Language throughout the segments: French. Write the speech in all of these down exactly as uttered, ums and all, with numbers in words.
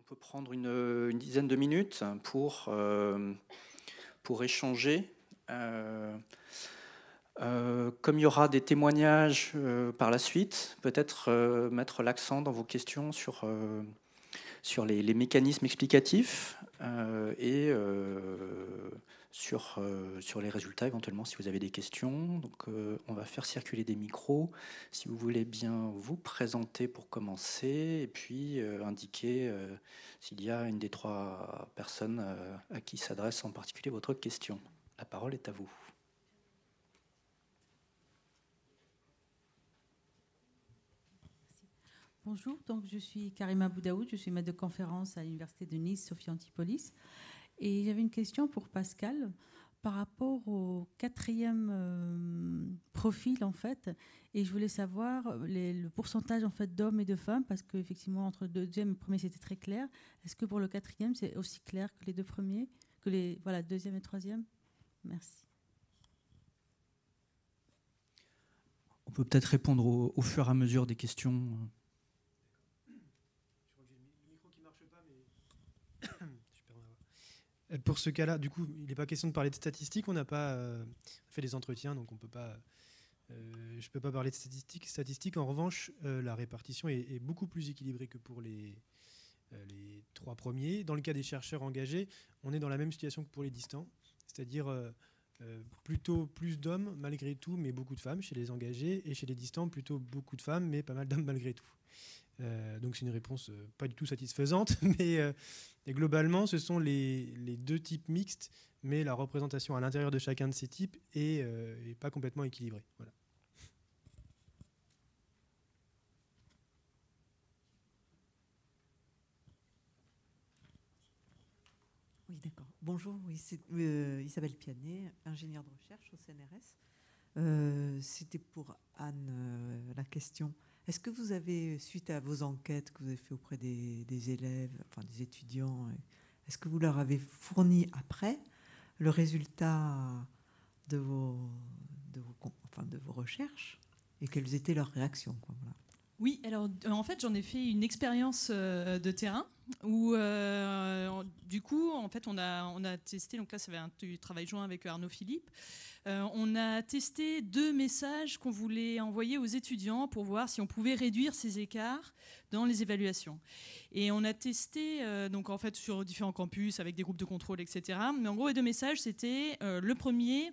On peut prendre une, une dizaine de minutes pour, euh, pour échanger. Euh, euh, comme il y aura des témoignages euh, par la suite, peut-être euh, mettre l'accent dans vos questions sur, euh, sur les, les mécanismes explicatifs euh, et euh, sur, euh, sur les résultats éventuellement si vous avez des questions. Donc euh, on va faire circuler des micros. Si vous voulez bien vous présenter pour commencer et puis euh, indiquer euh, s'il y a une des trois personnes euh, à qui s'adresse en particulier votre question. La parole est à vous. Bonjour, donc je suis Karima Boudaoud, je suis maître de conférence à l'Université de Nice, Sophia Antipolis. Et j'avais une question pour Pascal par rapport au quatrième euh, profil, en fait. Et je voulais savoir les, le pourcentage en fait, d'hommes et de femmes, parce qu'effectivement, entre le deuxième et le premier, c'était très clair. Est-ce que pour le quatrième, c'est aussi clair que les deux premiers, que les voilà, deuxième et troisième? Merci. On peut peut-être répondre au, au fur et à mesure des questions. Pour ce cas-là, du coup, il n'est pas question de parler de statistiques. On n'a pas euh, fait des entretiens, donc on peut pas. Euh, je ne peux pas parler de statistiques. Statistiques. En revanche, euh, la répartition est, est beaucoup plus équilibrée que pour les, euh, les trois premiers. Dans le cas des chercheurs engagés, on est dans la même situation que pour les distants, c'est-à-dire euh, euh, plutôt plus d'hommes malgré tout, mais beaucoup de femmes chez les engagés, et chez les distants, plutôt beaucoup de femmes, mais pas mal d'hommes malgré tout. Euh, donc c'est une réponse euh, pas du tout satisfaisante, mais euh, et globalement ce sont les, les deux types mixtes, mais la représentation à l'intérieur de chacun de ces types est, euh, est pas complètement équilibrée. Voilà. Oui, d'accord. Bonjour, oui, c'est euh, Isabelle Pianet, ingénieure de recherche au C N R S. Euh, C'était pour Anne euh, la question. Est-ce que vous avez, suite à vos enquêtes que vous avez faites auprès des, des élèves, enfin des étudiants, est-ce que vous leur avez fourni après le résultat de vos, de vos, enfin, de vos recherches et quelles étaient leurs réactions, quoi, voilà. Oui, alors en fait j'en ai fait une expérience euh, de terrain où euh, du coup en fait on a, on a testé, donc là ça va un travail joint avec Arnaud Philippe, euh, on a testé deux messages qu'on voulait envoyer aux étudiants pour voir si on pouvait réduire ces écarts dans les évaluations. Et on a testé euh, donc en fait sur différents campus avec des groupes de contrôle, et cetera. Mais en gros les deux messages c'était euh, le premier.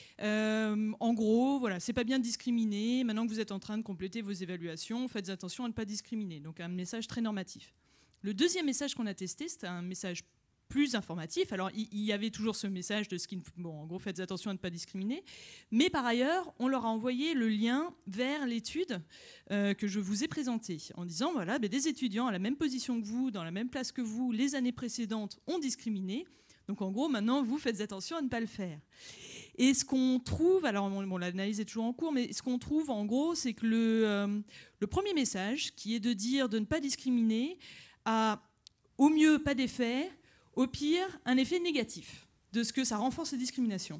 Euh, en gros, voilà, c'est pas bien de discriminer. Maintenant que vous êtes en train de compléter vos évaluations, faites attention à ne pas discriminer. Donc un message très normatif. Le deuxième message qu'on a testé, c'était un message plus informatif. Alors il y, y avait toujours ce message de ce qui, bon, en gros, faites attention à ne pas discriminer. Mais par ailleurs, on leur a envoyé le lien vers l'étude euh, que je vous ai présentée, en disant voilà, ben, des étudiants à la même position que vous, dans la même place que vous, les années précédentes ont discriminé. Donc en gros, maintenant, vous faites attention à ne pas le faire. Et ce qu'on trouve, alors bon, l'analyse est toujours en cours, mais ce qu'on trouve en gros, c'est que le, euh, le premier message, qui est de dire de ne pas discriminer, a au mieux pas d'effet, au pire un effet négatif, de ce que ça renforce les discriminations.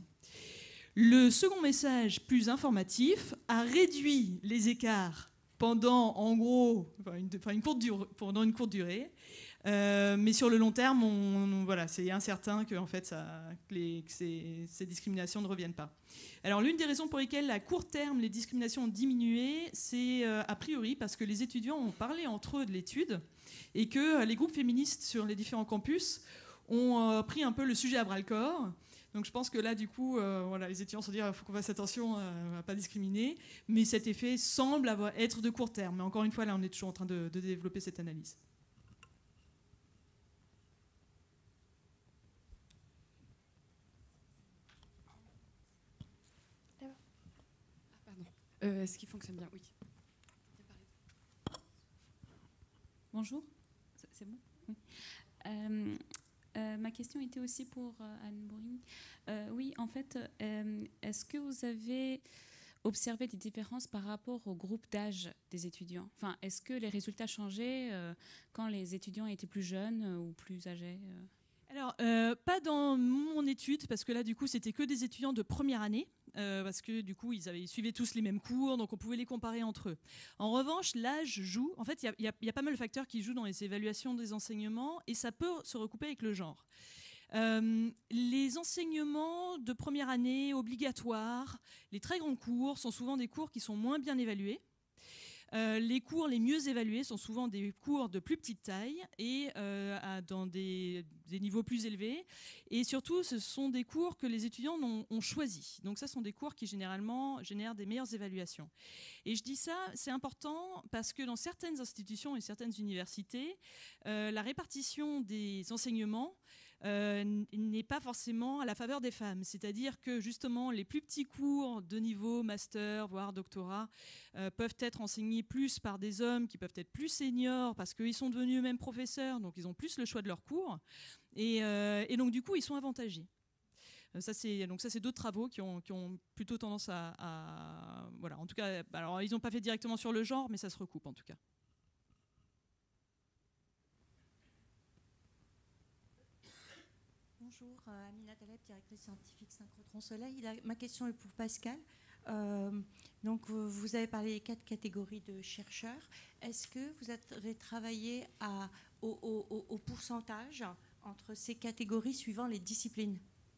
Le second message, plus informatif, a réduit les écarts pendant en gros enfin une, enfin une courte durée, pendant une courte durée. Euh, mais sur le long terme, on, on, voilà, c'est incertain que, en fait, ça, que, les, que ces, ces discriminations ne reviennent pas. Alors, l'une des raisons pour lesquelles, à court terme, les discriminations ont diminué, c'est euh, a priori parce que les étudiants ont parlé entre eux de l'étude et que euh, les groupes féministes sur les différents campus ont euh, pris un peu le sujet à bras-le-corps. Donc, je pense que là, du coup, euh, voilà, les étudiants se disent qu'il faut qu'on fasse attention à ne pas discriminer. Mais cet effet semble avoir, être de court terme. Mais encore une fois, là, on est toujours en train de, de développer cette analyse. Euh, Est-ce qu'il fonctionne bien? Oui. Bonjour, c'est bon? Oui. Euh, euh, ma question était aussi pour euh, Anne Bourring. Euh, oui, en fait, euh, est-ce que vous avez observé des différences par rapport au groupe d'âge des étudiants? Enfin, est-ce que les résultats changeaient euh, quand les étudiants étaient plus jeunes euh, ou plus âgés euh Alors, euh, pas dans mon étude, parce que là, du coup, c'était que des étudiants de première année, euh, parce que du coup, ils, avaient, ils suivaient tous les mêmes cours, donc on pouvait les comparer entre eux. En revanche, l'âge joue. En fait, il y, y, y a pas mal de facteurs qui jouent dans les évaluations des enseignements, et ça peut se recouper avec le genre. Euh, les enseignements de première année obligatoires, les très grands cours, sont souvent des cours qui sont moins bien évalués. Euh, les cours les mieux évalués sont souvent des cours de plus petite taille et euh, à, dans des, des niveaux plus élevés. Et surtout, ce sont des cours que les étudiants ont, ont choisis. Donc ça, ce sont des cours qui généralement génèrent des meilleures évaluations. Et je dis ça, c'est important parce que dans certaines institutions et certaines universités, euh, la répartition des enseignements Euh, n'est pas forcément à la faveur des femmes. C'est-à-dire que justement les plus petits cours de niveau master, voire doctorat, euh, peuvent être enseignés plus par des hommes qui peuvent être plus seniors parce qu'ils sont devenus eux-mêmes professeurs, donc ils ont plus le choix de leurs cours. Et, euh, et donc du coup, ils sont avantagés. Ça, c'est, donc ça, c'est d'autres travaux qui ont, qui ont plutôt tendance à, à... Voilà, en tout cas, alors, ils n'ont pas fait directement sur le genre, mais ça se recoupe en tout cas. Bonjour, euh, Amina Taleb, directrice scientifique Synchrotron Soleil. La, ma question est pour Pascal. Euh, donc, euh, vous avez parlé des quatre catégories de chercheurs. Est-ce que vous avez travaillé à, au, au, au pourcentage entre ces catégories suivant les disciplines?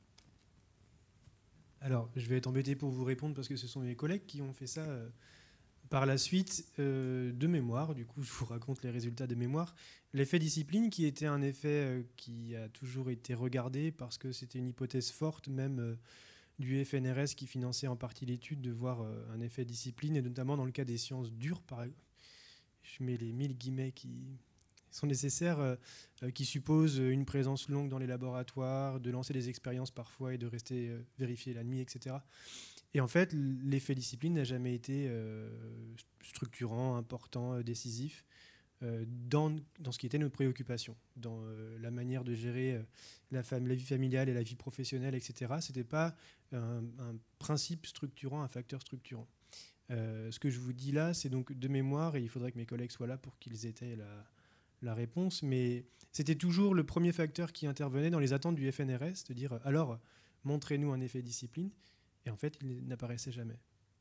Alors, je vais être embêté pour vous répondre parce que ce sont mes collègues qui ont fait ça euh, par la suite euh, de mémoire. Du coup, je vous raconte les résultats de mémoire. L'effet discipline, qui était un effet euh, qui a toujours été regardé parce que c'était une hypothèse forte, même euh, du F N R S qui finançait en partie l'étude, de voir euh, un effet discipline, et notamment dans le cas des sciences dures, par exemple. Je mets les mille guillemets qui sont nécessaires, euh, euh, qui supposent une présence longue dans les laboratoires, de lancer des expériences parfois et de rester euh, vérifier la nuit, et cetera. Et en fait, l'effet discipline n'a jamais été euh, structurant, important, euh, décisif euh, dans, dans ce qui était notre préoccupation, dans euh, la manière de gérer euh, la, fam- la vie familiale et la vie professionnelle, et cetera. Ce n'était pas un, un principe structurant, un facteur structurant. Euh, ce que je vous dis là, c'est donc de mémoire, et il faudrait que mes collègues soient là pour qu'ils étaient la, la réponse, mais c'était toujours le premier facteur qui intervenait dans les attentes du F N R S, de dire alors, montrez-nous un effet discipline, et en fait, il n'apparaissait jamais.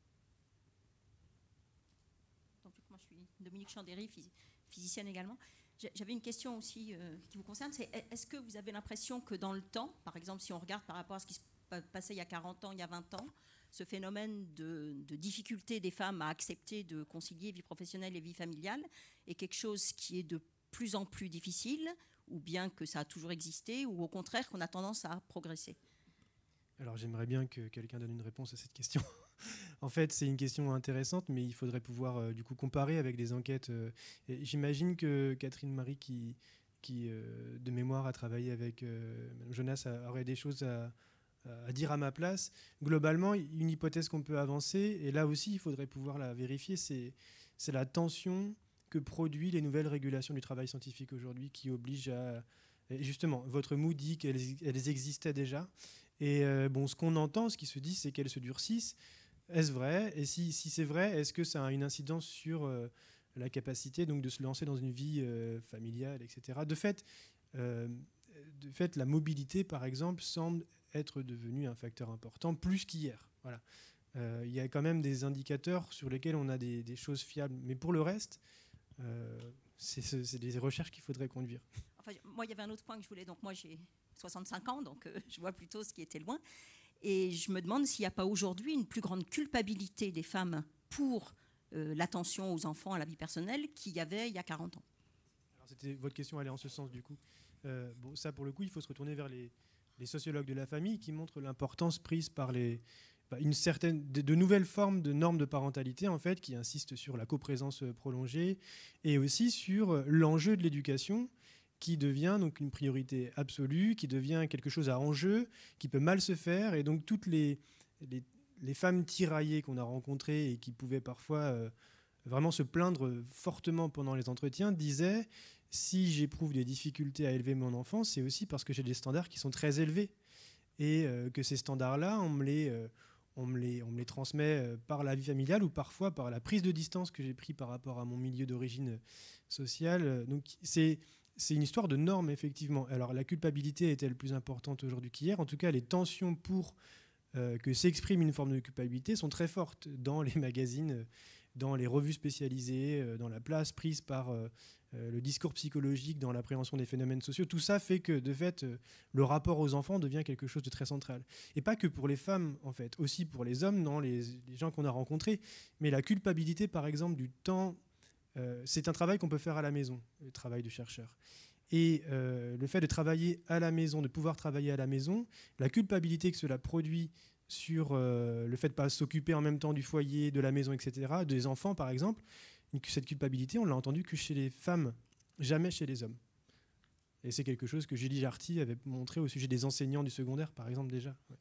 Donc, moi, je suis Dominique Chandéry, physicienne également. J'avais une question aussi euh, qui vous concerne, c'est est-ce que vous avez l'impression que dans le temps, par exemple, si on regarde par rapport à ce qui se passait il y a quarante ans, il y a vingt ans, ce phénomène de, de difficulté des femmes à accepter de concilier vie professionnelle et vie familiale est quelque chose qui est de plus en plus difficile, ou bien que ça a toujours existé, ou au contraire qu'on a tendance à progresser? Alors j'aimerais bien que quelqu'un donne une réponse à cette question. En fait, c'est une question intéressante, mais il faudrait pouvoir euh, du coup comparer avec des enquêtes. Euh, et j'imagine que Catherine Marie, qui, qui euh, de mémoire a travaillé avec euh, Mme Jonas, aurait des choses à, à dire à ma place. Globalement, une hypothèse qu'on peut avancer, et là aussi il faudrait pouvoir la vérifier, c'est, c'est la tension que produit les nouvelles régulations du travail scientifique aujourd'hui, qui obligent à... Et justement, votre mot dit qu'elles elles existaient déjà. Et euh, bon, ce qu'on entend, ce qui se dit, c'est qu'elles se durcissent. Est-ce vrai? Et si, si c'est vrai, est-ce que ça a une incidence sur euh, la capacité donc, de se lancer dans une vie euh, familiale, et cetera. De fait, euh, de fait, la mobilité, par exemple, semble être devenue un facteur important, plus qu'hier. Voilà. Euh, il y a quand même des indicateurs sur lesquels on a des, des choses fiables. Mais pour le reste, euh, c'est, c'est des recherches qu'il faudrait conduire. Enfin, moi, il y avait un autre point que je voulais. Donc, moi, j'ai soixante-cinq ans, donc euh, je vois plutôt ce qui était loin. Et je me demande s'il n'y a pas aujourd'hui une plus grande culpabilité des femmes pour euh, l'attention aux enfants, à la vie personnelle, qu'il y avait il y a quarante ans. Alors, c'était, votre question allait en ce sens, du coup. Euh, bon, ça, pour le coup, il faut se retourner vers les, les sociologues de la famille qui montrent l'importance prise par les, bah, une certaine, de, de nouvelles formes de normes de parentalité, en fait, qui insistent sur la coprésence prolongée et aussi sur l'enjeu de l'éducation, qui devient donc une priorité absolue, qui devient quelque chose à enjeu, qui peut mal se faire. Et donc toutes les, les, les femmes tiraillées qu'on a rencontrées et qui pouvaient parfois euh, vraiment se plaindre fortement pendant les entretiens disaient « si j'éprouve des difficultés à élever mon enfant, c'est aussi parce que j'ai des standards qui sont très élevés. Et euh, que ces standards-là, on me les... Euh, On me, les, on me les transmet par la vie familiale ou parfois par la prise de distance que j'ai prise par rapport à mon milieu d'origine sociale. Donc c'est c'est une histoire de normes, effectivement. Alors, la culpabilité est-elle plus importante aujourd'hui qu'hier? En tout cas, les tensions pour euh, que s'exprime une forme de culpabilité sont très fortes dans les magazines, dans les revues spécialisées, euh, dans la place prise par euh, euh, le discours psychologique, dans l'appréhension des phénomènes sociaux. Tout ça fait que, de fait, euh, le rapport aux enfants devient quelque chose de très central. Et pas que pour les femmes, en fait, aussi pour les hommes, dans les, les gens qu'on a rencontrés. Mais la culpabilité, par exemple, du temps... Euh, c'est un travail qu'on peut faire à la maison, le travail de chercheur. Et euh, le fait de travailler à la maison, de pouvoir travailler à la maison, la culpabilité que cela produit sur euh, le fait de ne pas s'occuper en même temps du foyer, de la maison, et cetera, des enfants, par exemple, cette culpabilité, on l'a entendu que chez les femmes, jamais chez les hommes. Et c'est quelque chose que Julie Jarty avait montré au sujet des enseignants du secondaire, par exemple, déjà. Ouais.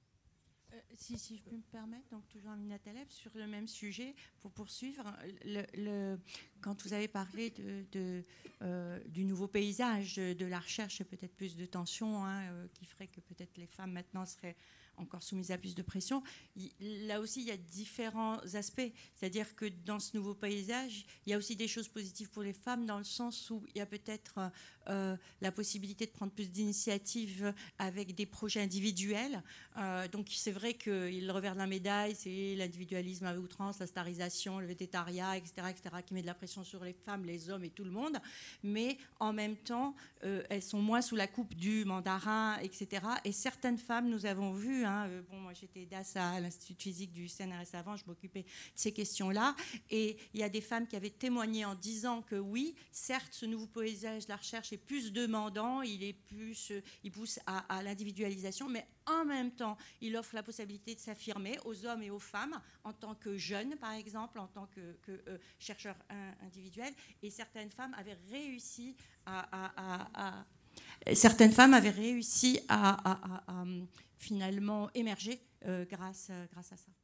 Si, si je peux me permettre, donc toujours Amina Taleb, sur le même sujet, pour poursuivre, le, le, quand vous avez parlé de, de, euh, du nouveau paysage de, de la recherche, et peut-être plus de tension, hein, euh, qui ferait que peut-être les femmes maintenant seraient encore soumises à plus de pression, il, là aussi il y a différents aspects. C'est-à-dire que dans ce nouveau paysage, il y a aussi des choses positives pour les femmes, dans le sens où il y a peut-être euh, la possibilité de prendre plus d'initiatives avec des projets individuels. Euh, donc c'est vrai que le revers de la médaille, c'est l'individualisme à outrance, la starisation, le végétariat, et cetera, et cetera, qui met de la pression sur les femmes, les hommes et tout le monde. Mais en même temps, euh, elles sont moins sous la coupe du mandarin, et cetera. Et certaines femmes, nous avons vu, hein, euh, bon, moi j'étais D A S à l'Institut de physique du C N R S avant, je m'occupais de ces questions-là. Et il y a des femmes qui avaient témoigné en disant que oui, certes, ce nouveau paysage de la recherche est plus demandant, il, est plus, euh, il pousse à, à l'individualisation, mais en même temps, il offre la possibilité de s'affirmer aux hommes et aux femmes en tant que jeunes, par exemple, en tant que, que euh, chercheurs individuels. Et certaines femmes avaient réussi à, à, à, à certaines femmes avaient réussi à, à, à, à finalement émerger euh, grâce, grâce à ça.